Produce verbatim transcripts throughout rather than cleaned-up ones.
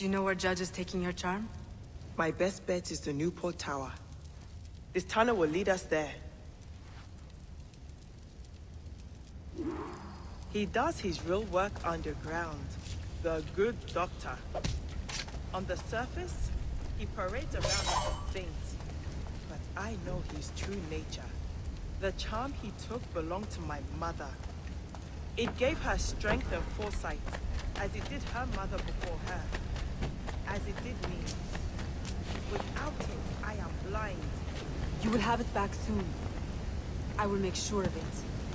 Do you know where Judge is taking your charm? My best bet is the Newport Tower. This tunnel will lead us there. He does his real work underground. The good doctor. On the surface, he parades around like a saint. But I know his true nature. The charm he took belonged to my mother. It gave her strength and foresight, as it did her mother before her. As it did me. Without it, I am blind. You will have it back soon. I will make sure of it.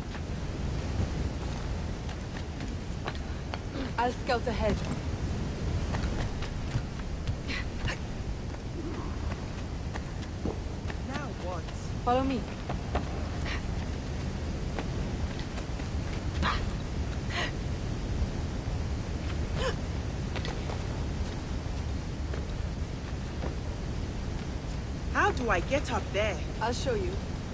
I'll scout ahead. Now what? Follow me. How do I get up there? I'll show you.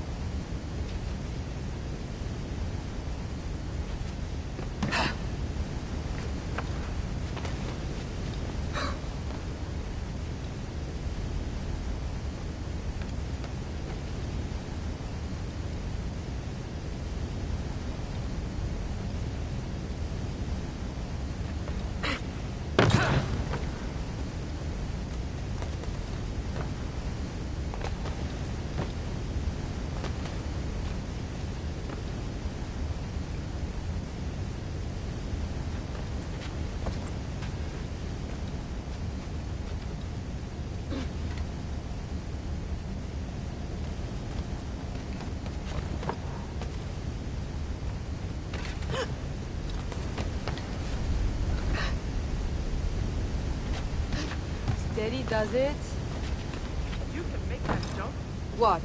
Steady does it. You can make that jump? Watch.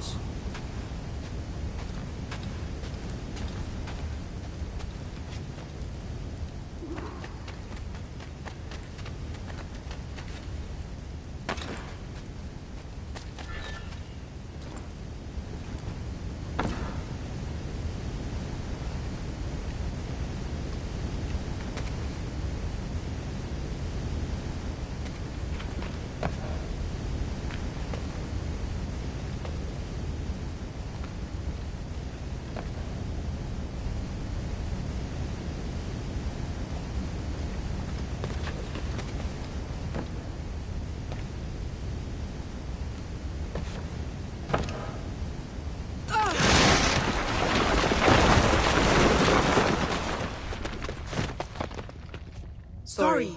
Sorry.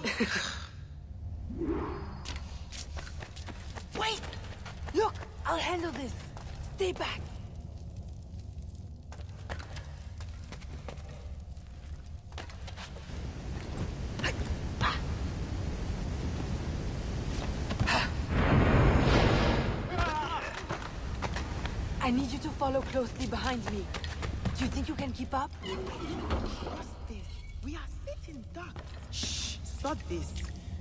Wait! Look! I'll handle this. Stay back. I need you to follow closely behind me. Do you think you can keep up? What's this? We are sitting ducks. Shh, sod this.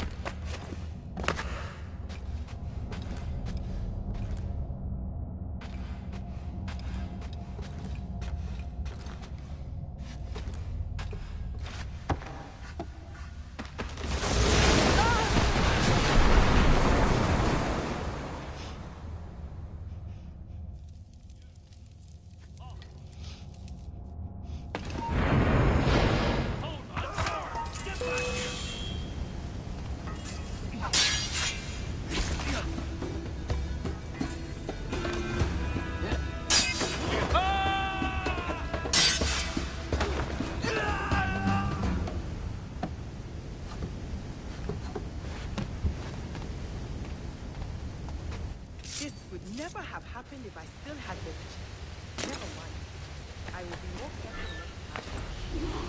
This would never have happened if I still had the vision. Never mind. I will be more careful next time.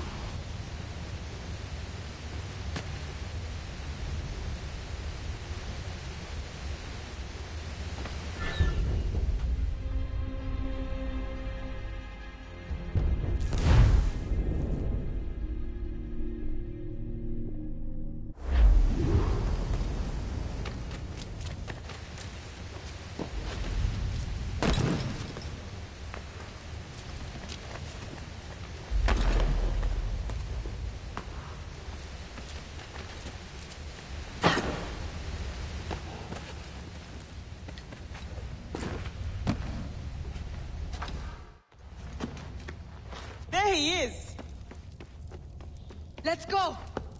There he is! Let's go!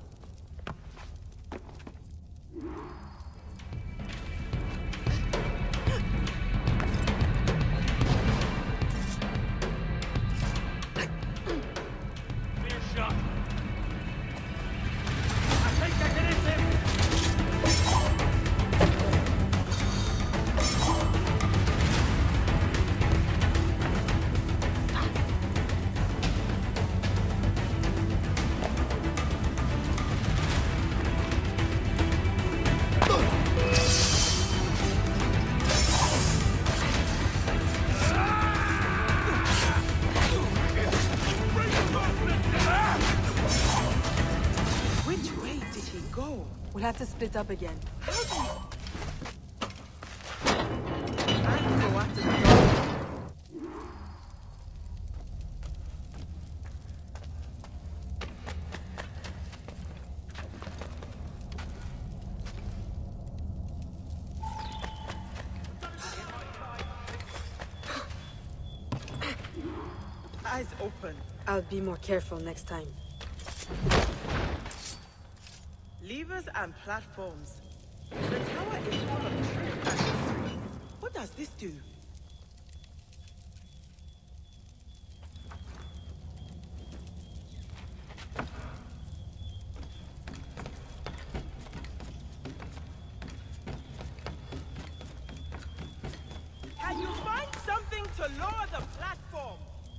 Clear shot. I think I can hit him. Which way did he go? We'll have to split up again. How do you... I go after the doctor. Eyes open. I'll be more careful next time. Levers and platforms. The tower is full of truth and mysteries. What does this do? Can you find something to lower the platform?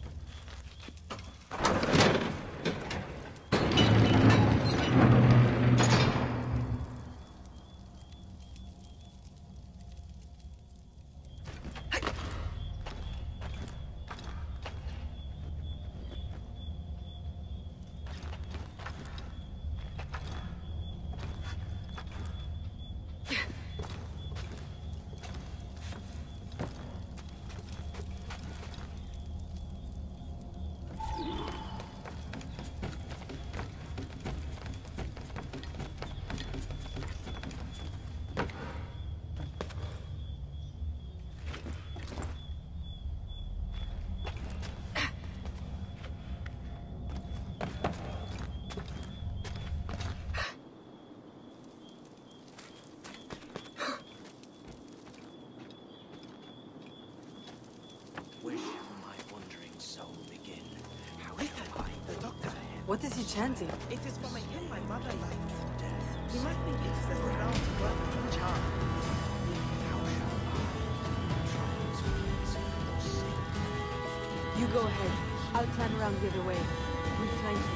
Where shall my wandering soul begin? How shall I? The doctor. What is he chanting? It is from a hymn my mother liked. He must think it is a spell to work with charm. How shall I try to please or sing? You go ahead. I'll climb around the other way. We'll flank you.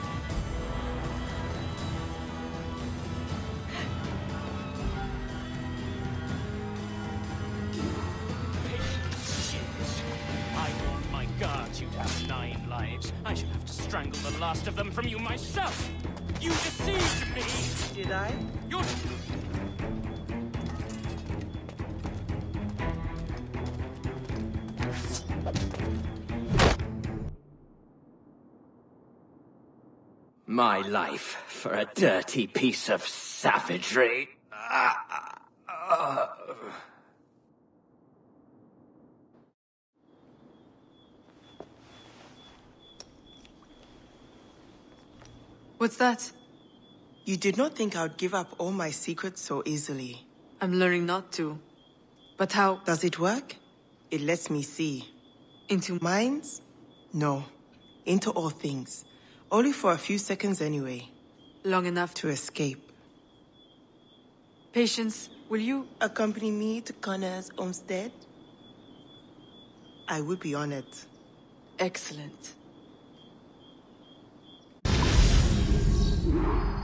Shit. I warned my guards you'd have nine lives. I should have to strangle the last of them from you myself. You deceived me. Did I? You're... My life for a dirty piece of savagery. Ah, ah. What's that? You did not think I would give up all my secrets so easily. I'm learning not to. But how? Does it work? It lets me see. Into Minds? No. Into all things. Only for a few seconds anyway. long enough to To escape. Patience, will you? Accompany me to Connor's homestead? I would be honored. Excellent.